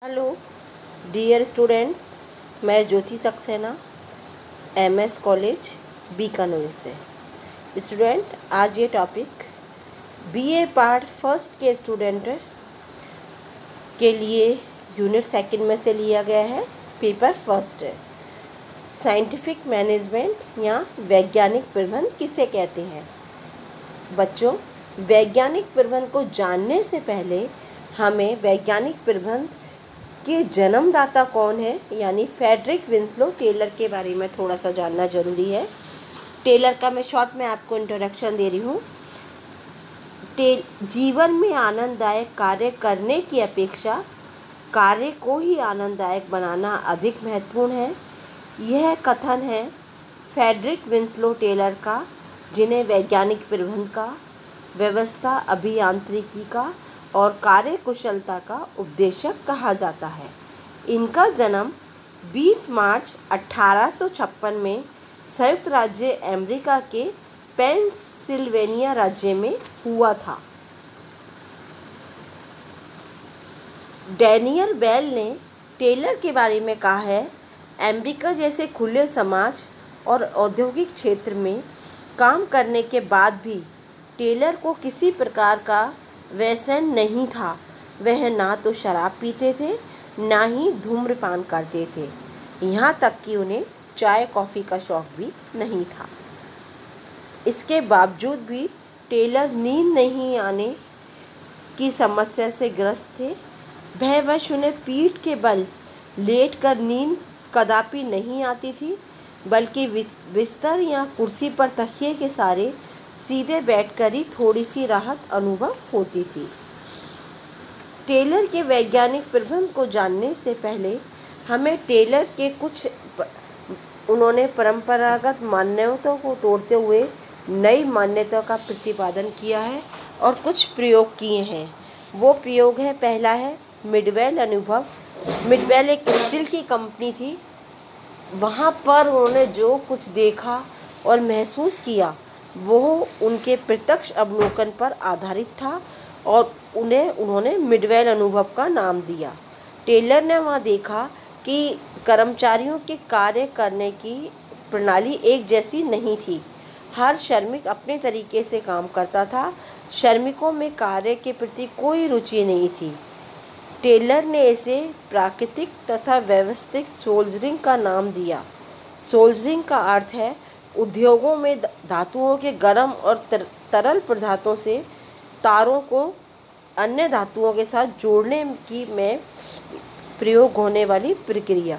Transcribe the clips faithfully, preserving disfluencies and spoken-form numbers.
Hello dear students, मैं Jyoti Saxena M S college Bikaner से। Student, आज ये टॉपिक बीए पार्ट फर्स्ट के स्टूडेंट के लिए यूनिट सेकंड में से लिया गया है। पेपर फर्स्ट है, साइंटिफिक मैनेजमेंट या वैज्ञानिक प्रबंधन किसे कहते हैं। बच्चों, वैज्ञानिक प्रबंधन को जानने से पहले हमें वैज्ञानिक प्रबंधन के जन्मदाता कौन है यानी फ्रेडरिक विंस्लो टेलर के बारे में थोड़ा सा जानना जरूरी है। टेलर का मैं शॉर्ट में आपको इंट्रोडक्शन दे रही हूँ। जीवन में आनंददायक कार्य करने की अपेक्षा कार्य को ही आनंददायक बनाना अधिक महत्वपूर्ण है। यह कथन है फ्रेडरिक विंस्लो टेलर का, जिन्हें वैज्ञानिक प्रबंधन का, व्यवस्था अभियांत्रिकी का और कार्य कुशलता का उपदेशक कहा जाता है। इनका जन्म बीस मार्च अठारह सौ छप्पन में संयुक्त राज्य अमेरिका के पेंसिल्वेनिया राज्य में हुआ था। डैनियल बेल ने टेलर के बारे में कहा है, अमेरिका जैसे खुले समाज और औद्योगिक क्षेत्र में काम करने के बाद भी टेलर को किसी प्रकार का व्यसन नहीं था। वह ना तो शराब पीते थे, ना ही धूम्रपान करते थे, यहाँ तक कि उन्हें चाय कॉफ़ी का शौक भी नहीं था। इसके बावजूद भी टेलर नींद नहीं आने की समस्या से ग्रस्त थे। भयवश उन्हें पीठ के बल लेटकर नींद कदापि नहीं आती थी, बल्कि बिस्तर या कुर्सी पर तकिए के सहारे सीधे बैठकर ही थोड़ी सी राहत अनुभव होती थी। टेलर के वैज्ञानिक प्रबंधन को जानने से पहले हमें टेलर के कुछ उन्होंने परंपरागत मान्यताओं को तोड़ते हुए नई मान्यताओं का प्रतिपादन किया है और कुछ प्रयोग किए हैं। वो प्रयोग है, पहला है मिडवेल अनुभव। मिडवेल एक स्टील की कंपनी थी। वहाँ पर उन्होंने जो कुछ देखा और महसूस किया वो उनके प्रत्यक्ष अवलोकन पर आधारित था और उन्हें उन्होंने मिडवेल अनुभव का नाम दिया। टेलर ने वहाँ देखा कि कर्मचारियों के कार्य करने की प्रणाली एक जैसी नहीं थी। हर श्रमिक अपने तरीके से काम करता था। श्रमिकों में कार्य के प्रति कोई रुचि नहीं थी। टेलर ने इसे प्राकृतिक तथा व्यवस्थित सोल्जरिंग का नाम दिया। सोल्जरिंग का अर्थ है उद्योगों में धातुओं के गर्म और तरल पदार्थों से तारों को अन्य धातुओं के साथ जोड़ने की में प्रयोग होने वाली प्रक्रिया।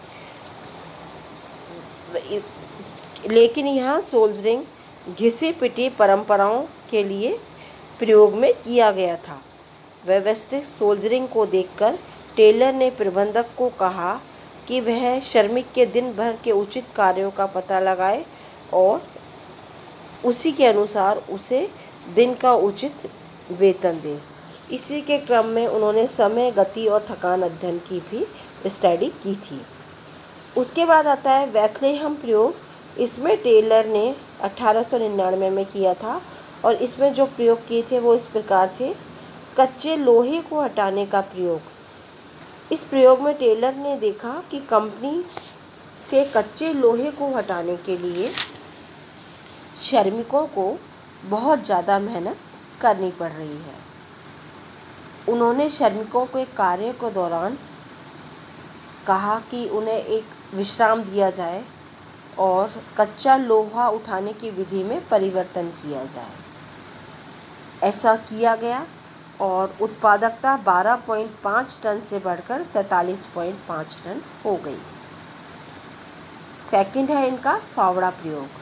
लेकिन यहाँ सोल्जरिंग घिसे पिटे परंपराओं के लिए प्रयोग में किया गया था। व्यवस्थित सोल्जरिंग को देखकर टेलर ने प्रबंधक को कहा कि वह श्रमिक के दिन भर के उचित कार्यों का पता लगाए और उसी के अनुसार उसे दिन का उचित वेतन दे। इसी के क्रम में उन्होंने समय, गति और थकान अध्ययन की भी स्टडी की थी। उसके बाद आता है वैथलेहम प्रयोग। इसमें टेलर ने अठारह सौ निन्यानवे में किया था और इसमें जो प्रयोग किए थे वो इस प्रकार थे। कच्चे लोहे को हटाने का प्रयोग। इस प्रयोग में टेलर ने देखा कि कंपनी से कच्चे लोहे को हटाने के लिए श्रमिकों को बहुत ज़्यादा मेहनत करनी पड़ रही है। उन्होंने श्रमिकों को एक कार्य के दौरान कहा कि उन्हें एक विश्राम दिया जाए और कच्चा लोहा उठाने की विधि में परिवर्तन किया जाए। ऐसा किया गया और उत्पादकता बारह पॉइंट पाँच टन से बढ़कर सैंतालीस पॉइंट पाँच टन हो गई। सेकंड है इनका फावड़ा प्रयोग।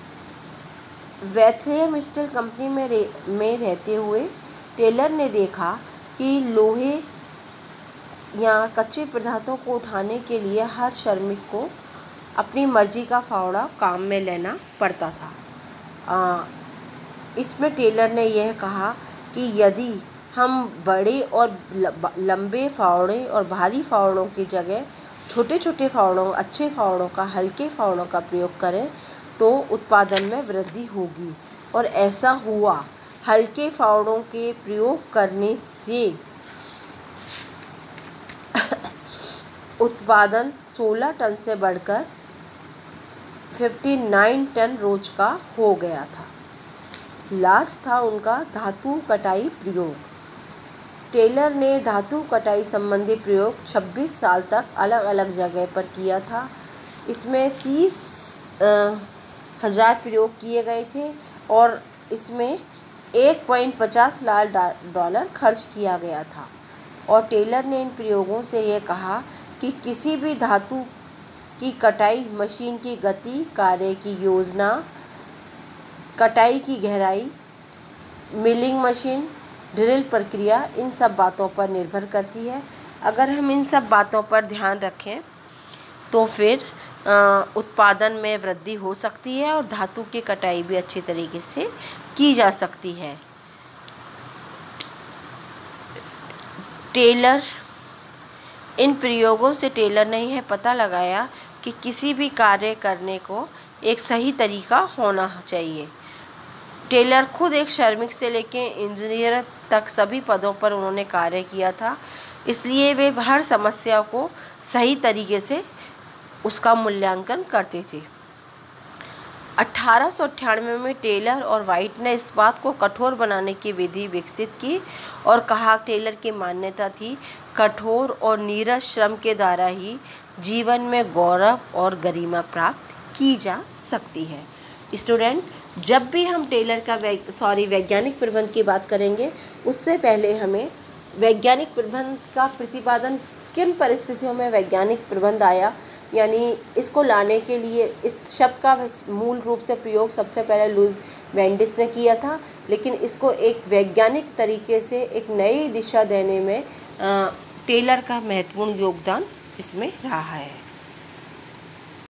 वैथलेहम स्टील कंपनी में रे, में रहते हुए टेलर ने देखा कि लोहे या कच्चे पदार्थों को उठाने के लिए हर श्रमिक को अपनी मर्जी का फावड़ा काम में लेना पड़ता था। आ, इसमें टेलर ने यह कहा कि यदि हम बड़े और लंबे फावड़े और भारी फावड़ों की जगह छोटे छोटे फावड़ों, अच्छे फावड़ों का, हल्के फावड़ों का प्रयोग करें तो उत्पादन में वृद्धि होगी। और ऐसा हुआ। हल्के फावड़ों के प्रयोग करने से उत्पादन सोलह टन से बढ़कर उनसठ टन रोज का हो गया था। लास्ट था उनका धातु कटाई प्रयोग। टेलर ने धातु कटाई संबंधी प्रयोग छब्बीस साल तक अलग अलग जगह पर किया था। इसमें तीस हज़ार प्रयोग किए गए थे और इसमें एक पॉइंट पचास लाख डॉलर खर्च किया गया था। और टेलर ने इन प्रयोगों से यह कहा कि किसी भी धातु की कटाई मशीन की गति, कार्य की योजना, कटाई की गहराई, मिलिंग मशीन, ड्रिल प्रक्रिया, इन सब बातों पर निर्भर करती है। अगर हम इन सब बातों पर ध्यान रखें तो फिर उत्पादन में वृद्धि हो सकती है और धातु की कटाई भी अच्छी तरीके से की जा सकती है। टेलर इन प्रयोगों से टेलर ने यह पता लगाया कि किसी भी कार्य करने को एक सही तरीका होना चाहिए। टेलर खुद एक श्रमिक से लेकर इंजीनियर तक सभी पदों पर उन्होंने कार्य किया था, इसलिए वे हर समस्या को सही तरीके से उसका मूल्यांकन करते थे। अठारह सौ अट्ठानवे में टेलर और वाइट ने इस बात को कठोर बनाने की विधि विकसित की और कहा, टेलर की मान्यता थी कठोर और नीरस श्रम के द्वारा ही जीवन में गौरव और गरिमा प्राप्त की जा सकती है। स्टूडेंट, जब भी हम टेलर का वै सॉरी वैज्ञानिक प्रबंध की बात करेंगे उससे पहले हमें वैज्ञानिक प्रबंध का प्रतिपादन किन परिस्थितियों में वैज्ञानिक प्रबंध आया, यानी इसको लाने के लिए इस शब्द का मूल रूप से प्रयोग सबसे पहले लुई वेंडिस ने किया था, लेकिन इसको एक वैज्ञानिक तरीके से एक नई दिशा देने में टेलर का महत्वपूर्ण योगदान इसमें रहा है।